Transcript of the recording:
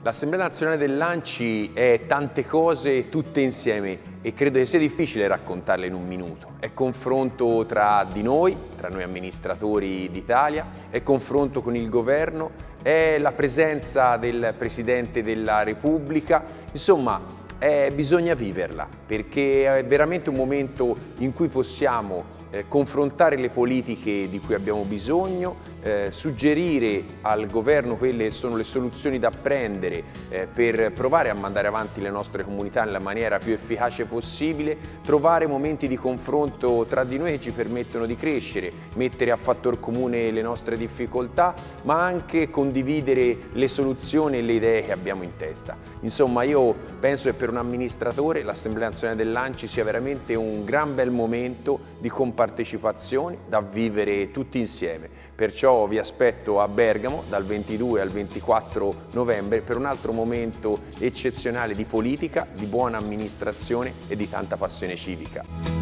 L'Assemblea Nazionale dell'ANCI è tante cose tutte insieme e credo che sia difficile raccontarle in un minuto. È confronto tra di noi, tra noi amministratori d'Italia, è confronto con il governo, è la presenza del Presidente della Repubblica, insomma bisogna viverla perché è veramente un momento in cui possiamo confrontare le politiche di cui abbiamo bisogno, suggerire al governo quelle che sono le soluzioni da prendere per provare a mandare avanti le nostre comunità nella maniera più efficace possibile, trovare momenti di confronto tra di noi che ci permettono di crescere, mettere a fattor comune le nostre difficoltà, ma anche condividere le soluzioni e le idee che abbiamo in testa. Insomma, io penso che per un amministratore l'Assemblea Nazionale dell'ANCI sia veramente un gran bel momento di compartecipazione da vivere tutti insieme. Perciò vi aspetto a Bergamo dal 22 al 24 novembre per un altro momento eccezionale di politica, di buona amministrazione e di tanta passione civica.